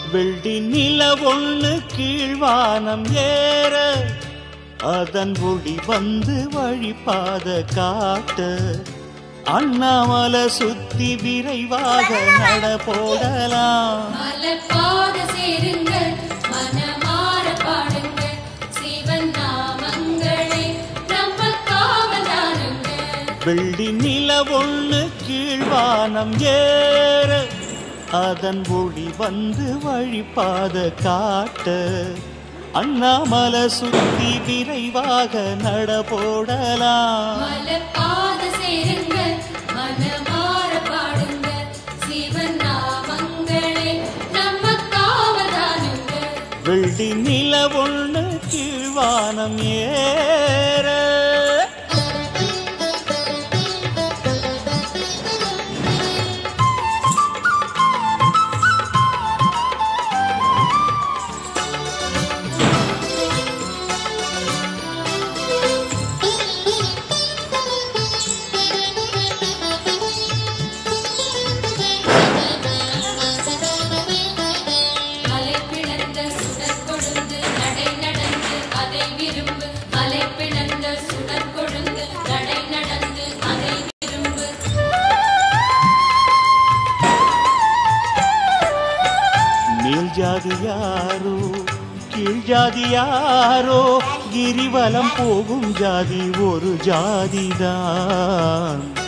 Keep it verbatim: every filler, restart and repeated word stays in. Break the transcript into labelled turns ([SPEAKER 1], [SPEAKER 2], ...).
[SPEAKER 1] வெள்ளி நிலவொன்னு கீழ்வானம் ஏற அதன் ஒளி வந்து வழிபாத காட்ட அண்ணாமலை சுத்தி விரைவாக நட போடலாம்.
[SPEAKER 2] மலர்பாத சேருங்கள் மனமார பாடுங்கள் சிவன் நாமங்களே நம்ம காவலாருங்கள்.
[SPEAKER 1] வெள்ளி நிலவொன்னு கீழ்வானம் ஏற அதன் ஒளி வந்து வழிபாத காட்ட அண்ணாமலை சுத்தி விரைவாக நட போடலாம்.
[SPEAKER 2] மலர்பாத சேருங்கள் மனமார பாடுங்கள் சிவன் நாமங்களே நம்ம காவலாருங்கள்.
[SPEAKER 1] வெள்ளி நிலவொன்னு கீழ்வானம் ஏற ஜாதியாரோ கீழ் ஜாதியாரோ கிரிவலம் போகும் ஜாதி ஒரு ஜாதிதான்.